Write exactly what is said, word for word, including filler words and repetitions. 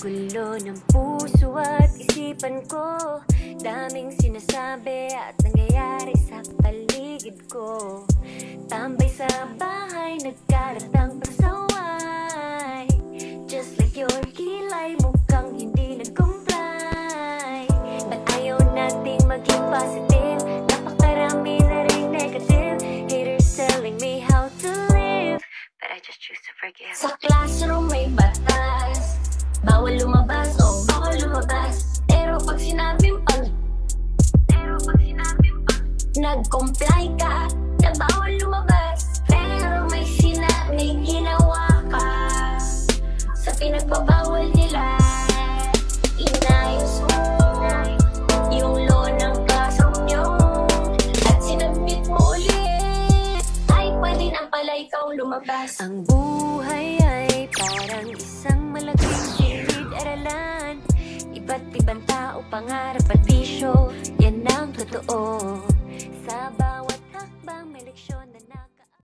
gulo ng puso at isipan ko. Daming sinasabi at nangyayari sa paligid ko. Tambay sa bahay, nagkalat ang pasaway. Just like your kilay, mukhang hindi nag-comply. Ba't ayaw nating maging positive? Napakarami na rin negative. Haters telling me how to live, but I just choose to forgive. Sa classroom may batas, bawal lumabas o bawal lumabas. Pero pag sinabing pag Pero pag sinabing pag nag-comply ka na bawal lumabas, pero may sina may ginawa ka sa pinagbabawal nila. Inayos mo yung law ng classroom nyo at sinabit mo ulit, ay pwede na pala ikaw lumabas. Ang buhay ay parang isang malaking silid-aralan. Iba't ibang tao, pangarap at bisyo, yan ang totoo.